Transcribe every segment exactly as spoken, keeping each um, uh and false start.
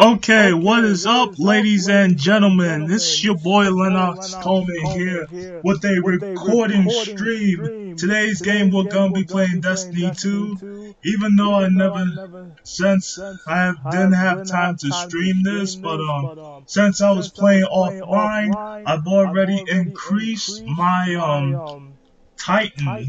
Okay, what is up, ladies and gentlemen? This is your boy Lennox Coleman here with a recording stream. Today's game we're gonna be playing Destiny two. Even though I never, since I didn't have time to stream this, but um, since I was playing offline, I've already increased my um Titan.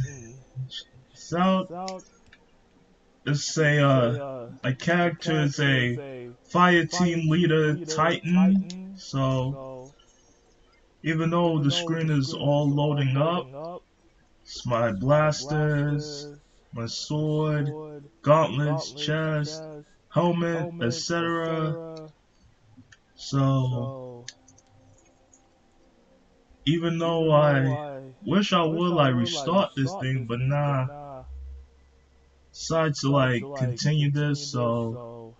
So it's a uh, my character is a fire team leader Titan. So even though the screen is all loading up, it's my blasters, my sword, gauntlets, chest, helmet, et cetera. So even though I wish I would like restart this thing, but nah. Decide to like continue this, so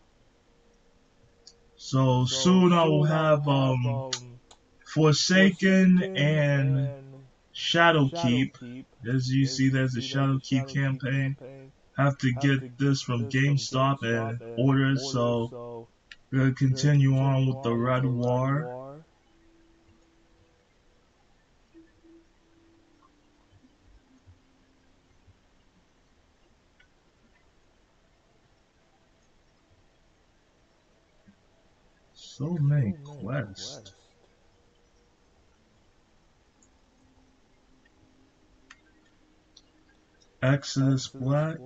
so soon I will have um Forsaken and Shadowkeep. As you see, there's a Shadowkeep campaign. Have to get this from GameStop and order it, so we're gonna continue on with the Red War. So many quests. Exodus Black.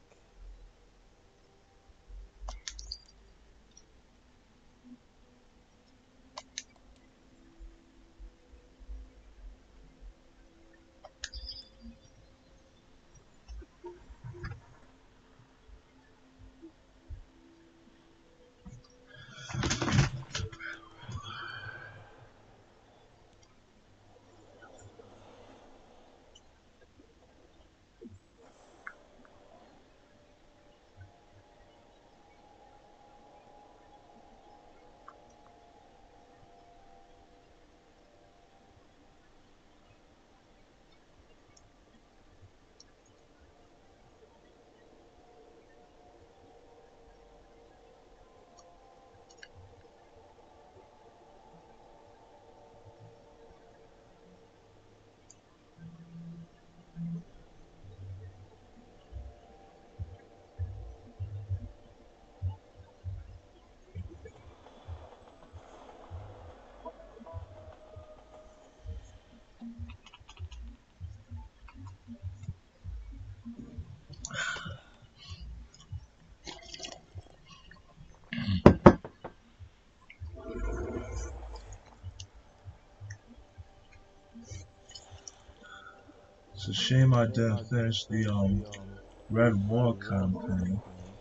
It's a shame I didn't finish the um Red War campaign.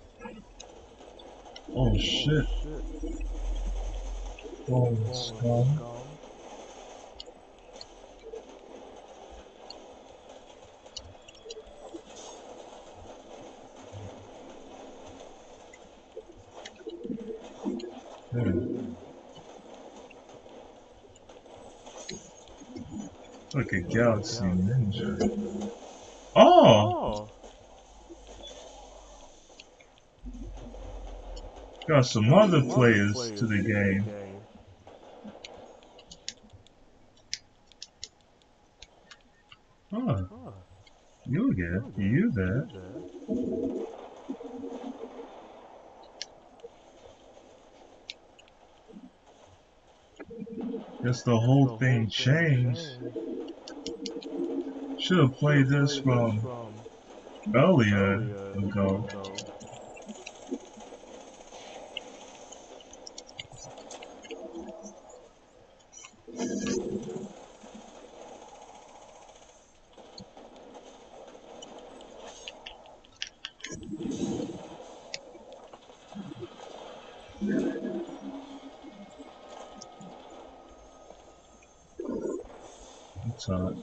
Oh shit. Oh, scum. Hmm. Like a Galaxy Ninja. Oh! Got some other players to the game. Oh. You get you there. Guess the whole thing changed. Should have played this from earlier ago. It's hot.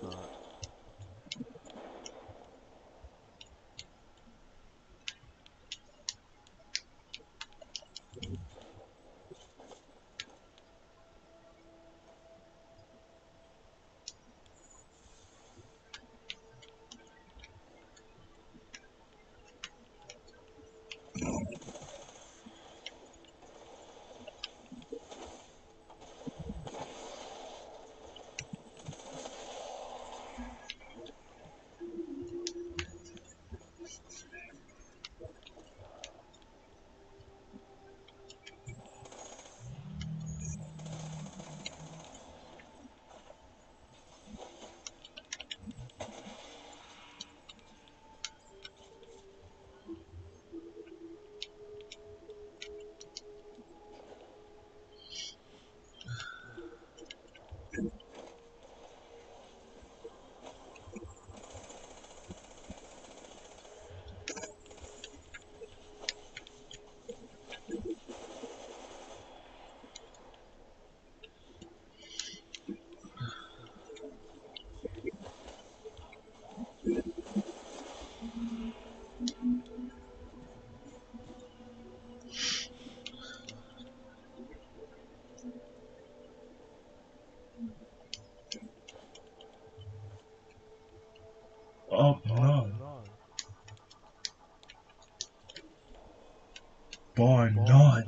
bar none.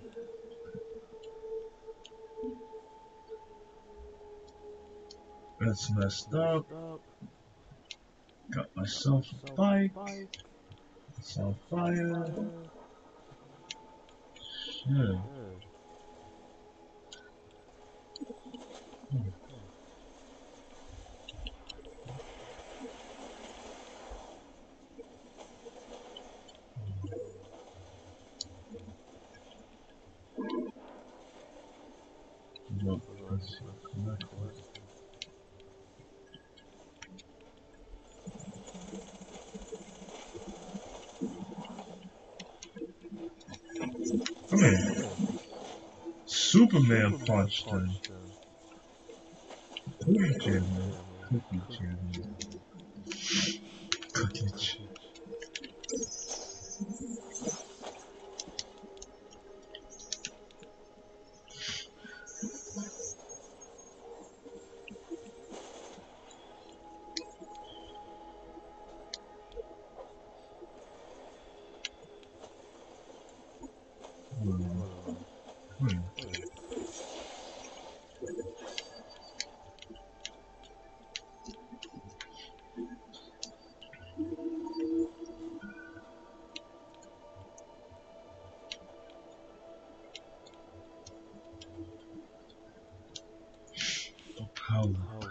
That's messed up. Got myself a bike. It's on fire. Shit. Hmm. Nope. Let's see. Come here. Superman punched him. Cookie Jam. Cookie Jam. Cookie Jam. Hmm. Power.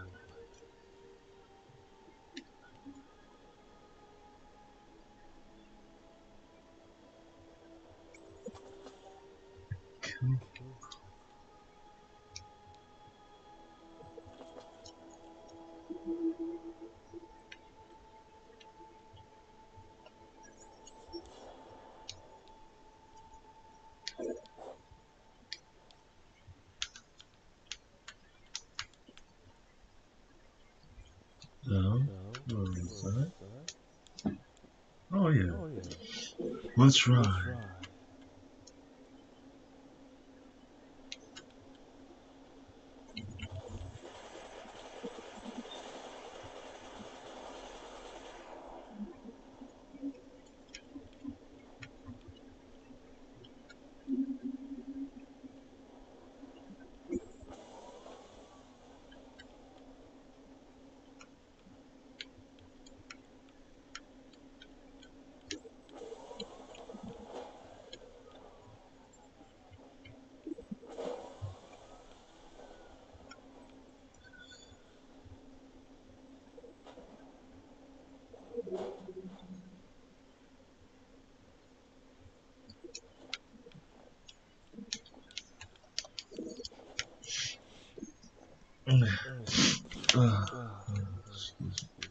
No. What is that? Oh yeah. Let's ride. Uh, excuse me.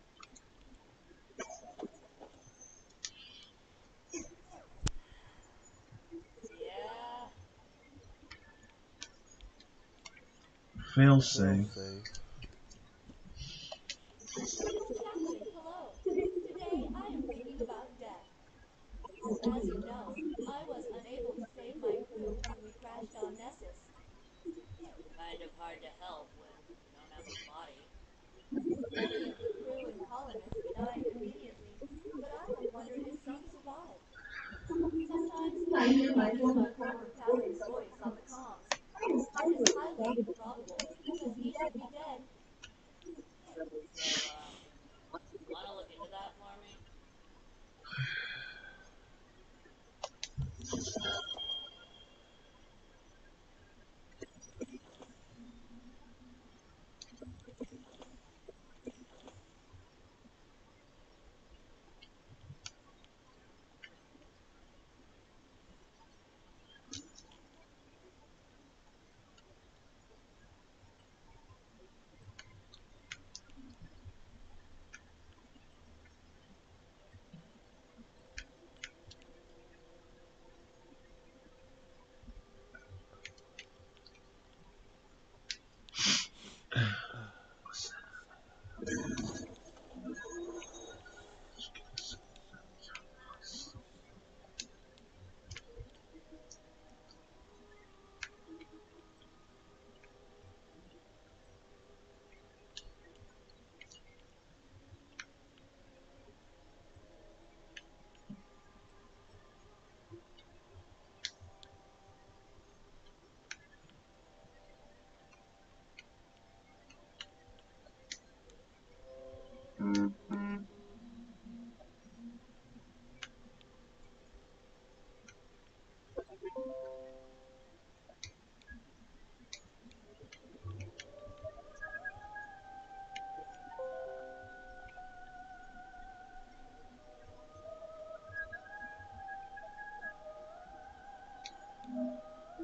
Fail safe. Captain, hello. Today I am thinking about death. As you know, I was unable to save my crew when we crashed on Nessus. Kind of hard to help when you don't have a body. Many of the crew and colonists died immediately, but I have wondered if some survived. Sometimes I hear my former co-worker Captain's voice on the comms. It is highly improbable, because he should be dead. So, um, wanna look into that for me?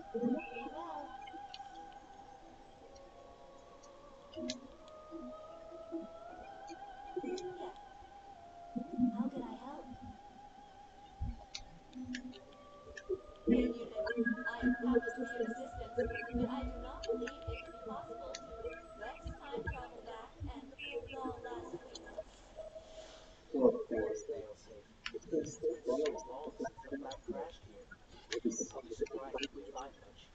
Oh well. Yes. How can I help? Hey unit, I am happy to be of assistance, but I do not believe it to be possible to let's time travel back and film all last week. That's failsafe. It's been so long since the lab crashed here. I'll be surprised if we find much.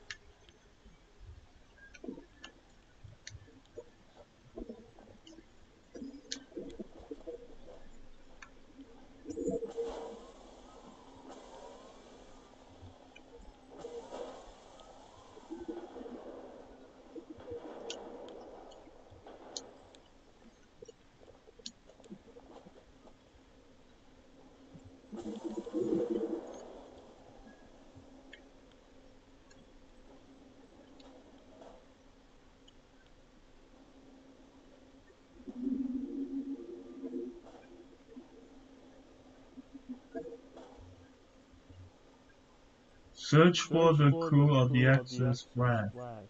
Search for the crew of the X's flag.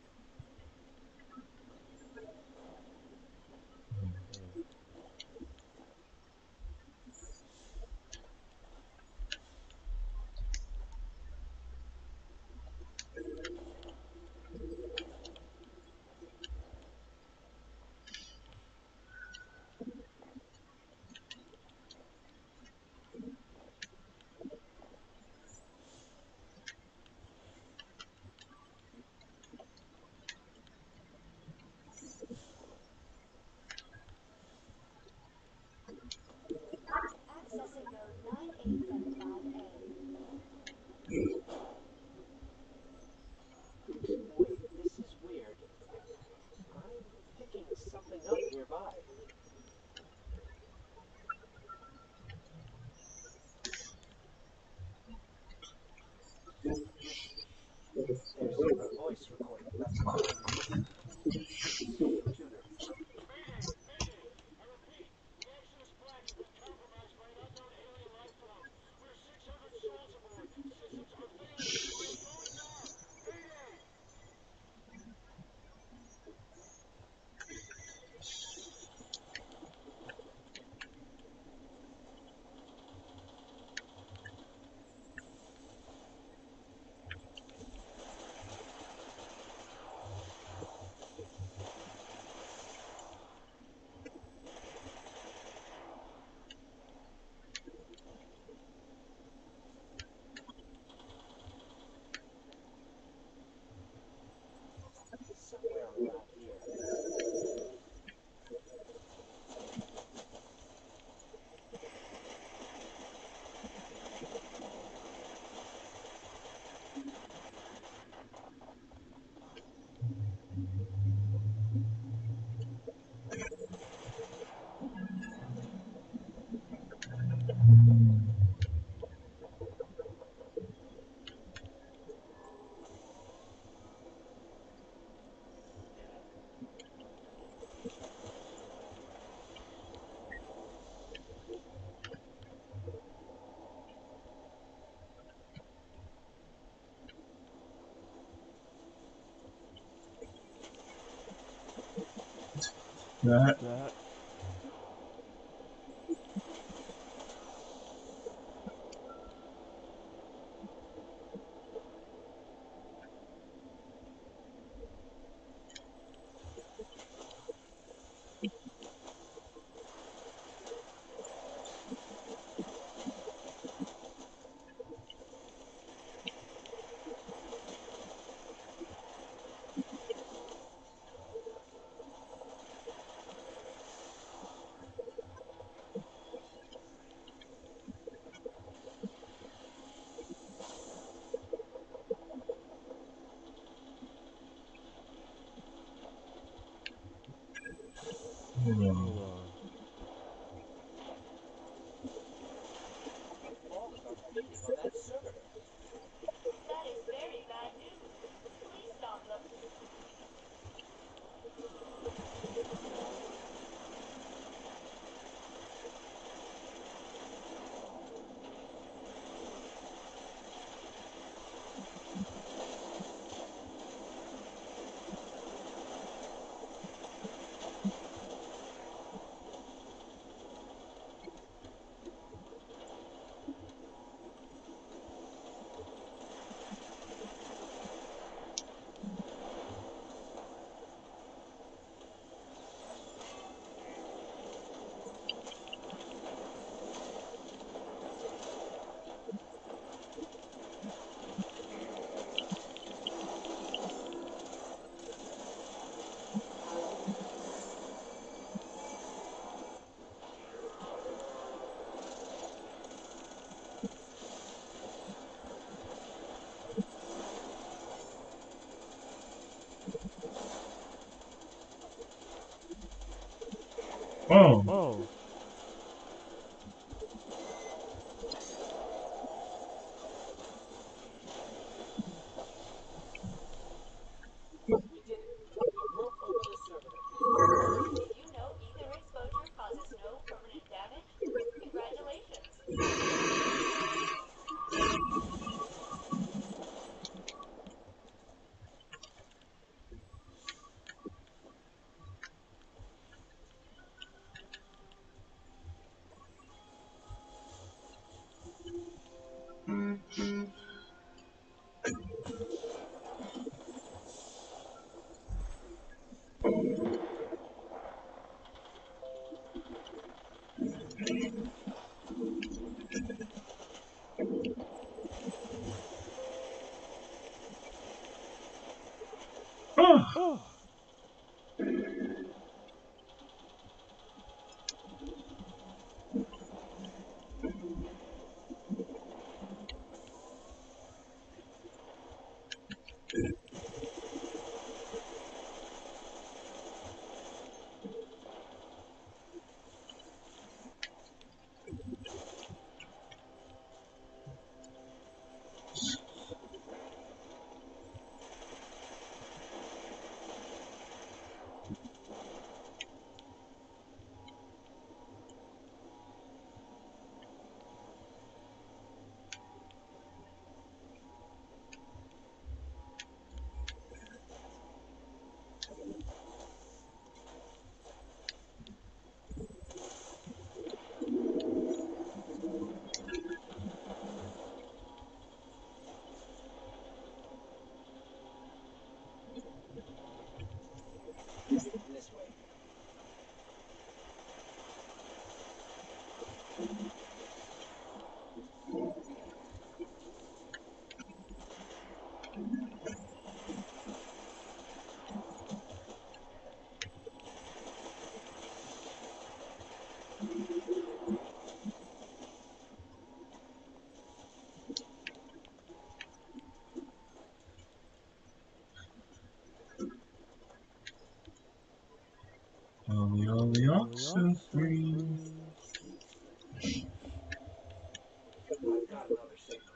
Accessing node nine eight seven five A. Wait, this is weird. I'm picking something up nearby. There's a voice recording left behind me. It's your computer. Mayday! Mayday! I repeat, the Nexus flag has been compromised by an unknown alien life form. We're six hundred souls aboard. Systems are failing. We're going down. Mayday! Somewhere around here. That My logs aren't feeding on that server. That is very bad news. Please stop them. Oh. Oh. You did it. You broke open a server. Did you know ether exposure causes no permanent damage? Congratulations! Oh. Oh. This way. All the all the oxen free. I've got another signal.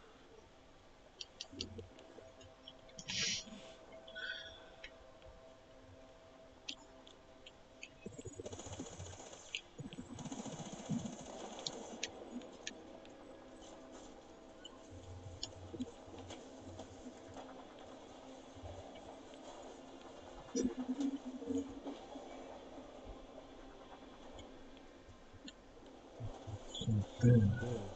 Something.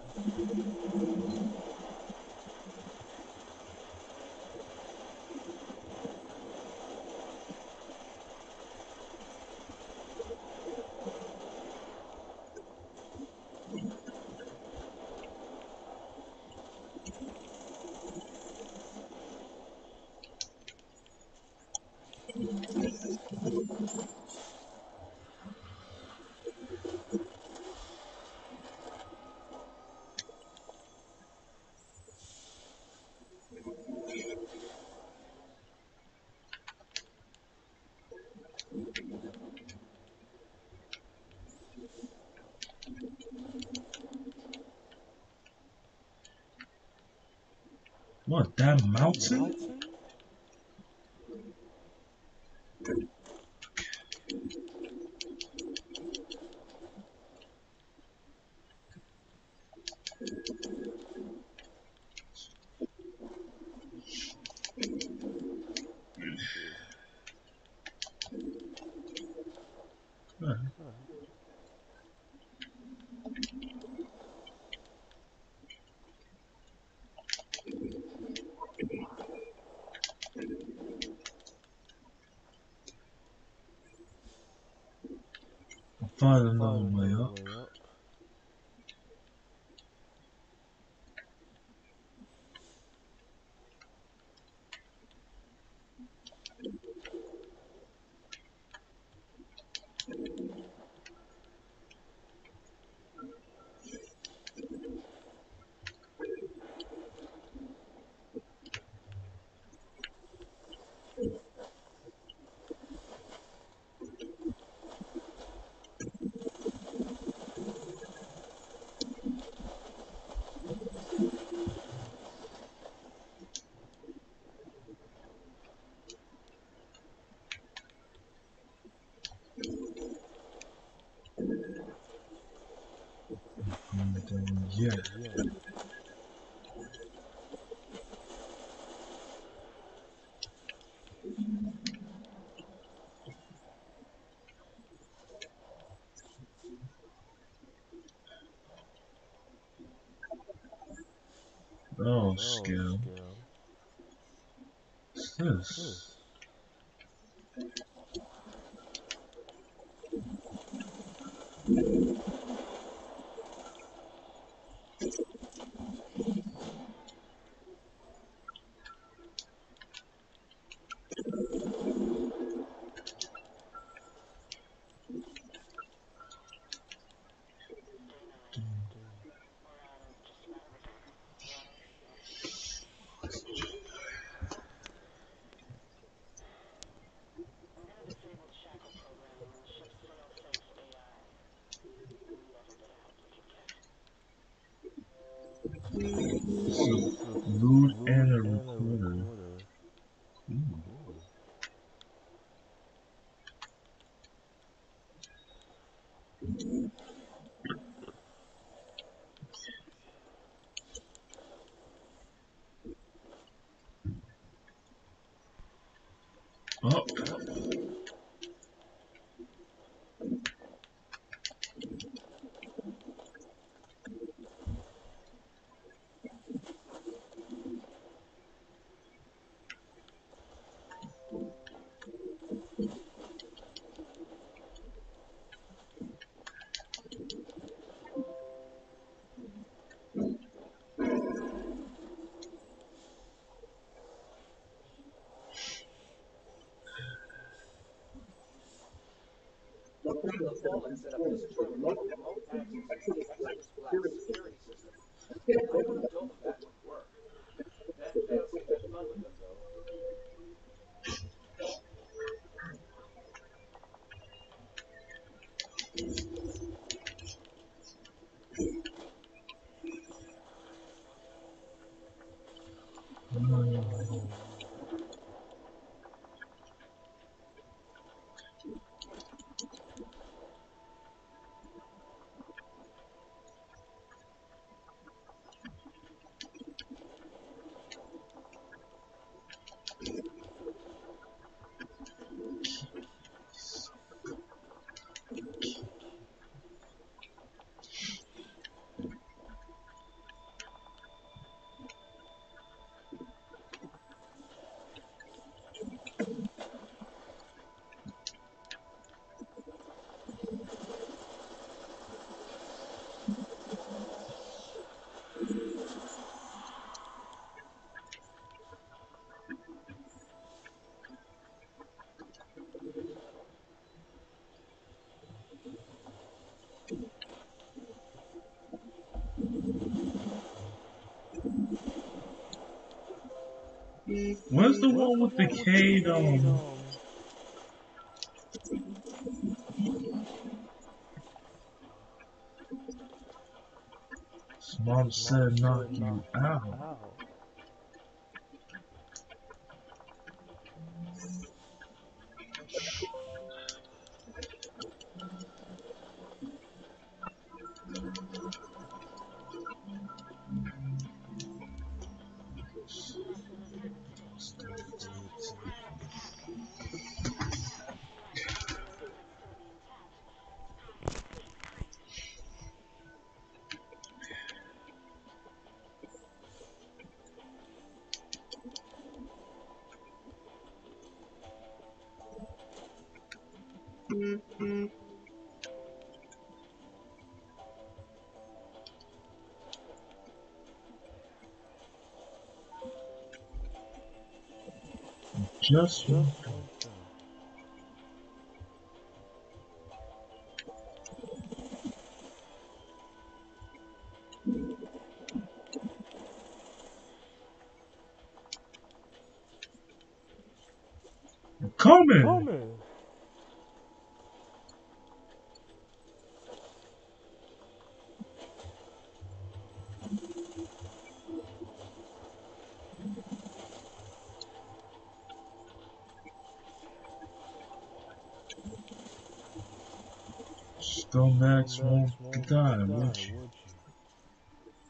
What, that mountain? Mountain? Huh. I'll find another Find way another up. way up. Yeah. Oh, skill. What's this? I'm gonna disable the shackle programming on the ship's fail-safe A I. Never been a help we could get. Loot and a recorder. Ooh. Oh. The Fallen set up disjointed remote access to the Exodus Black security system. I would have told them that would work. That failsafe had fun with them, though. Where's the one with the K um Mom said knock you out. How's the recruitment today? Not fantastic. Glad to see the secret's still being tapped. I can't complain. Just one. Coming. Coming. Scumbags won't die, would you?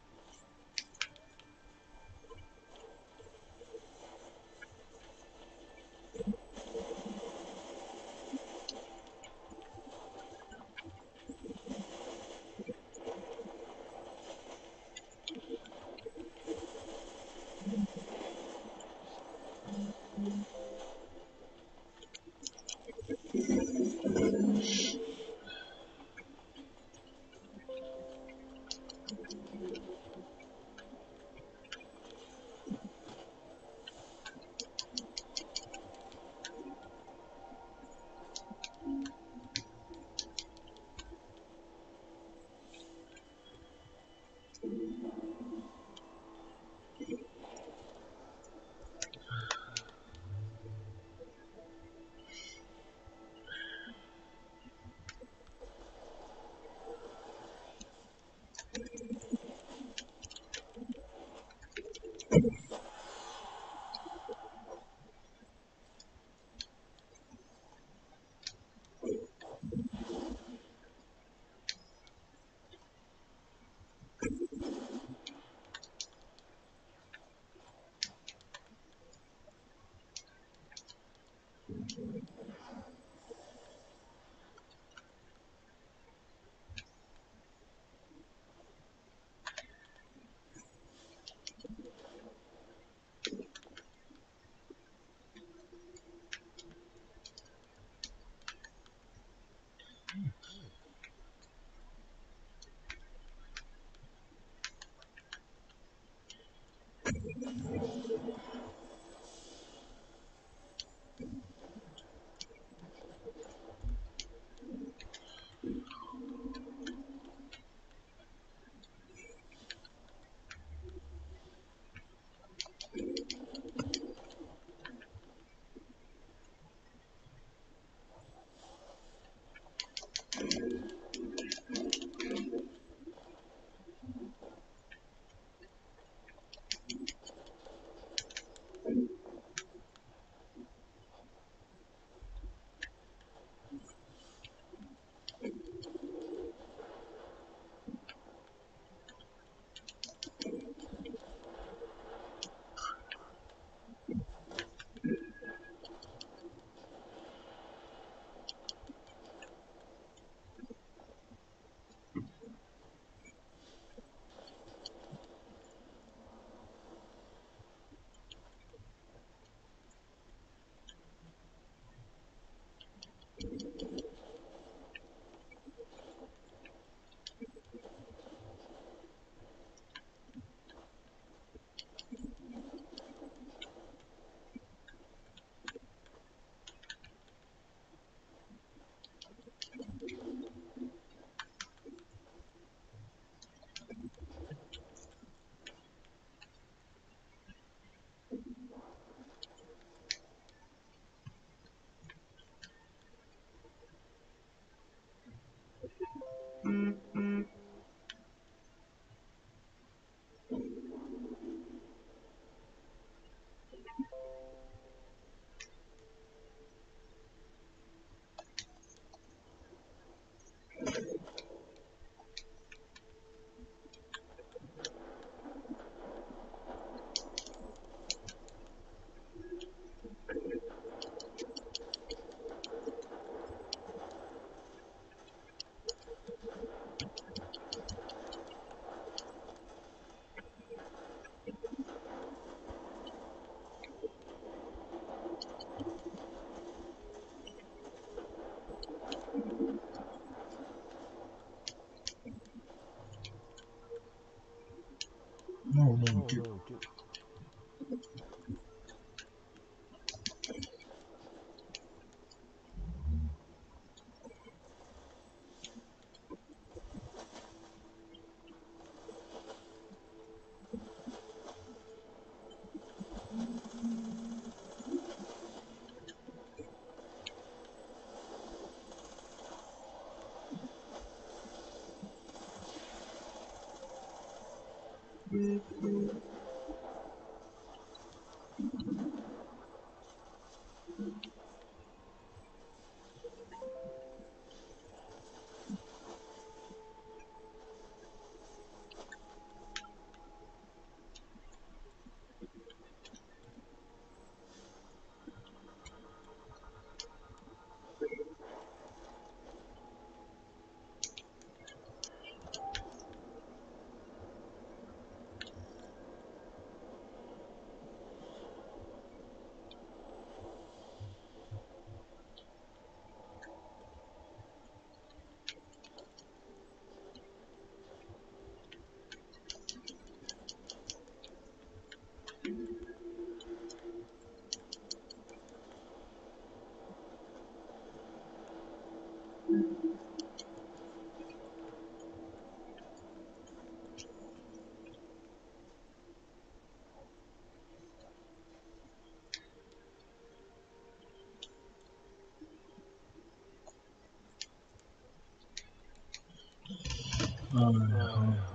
Alright,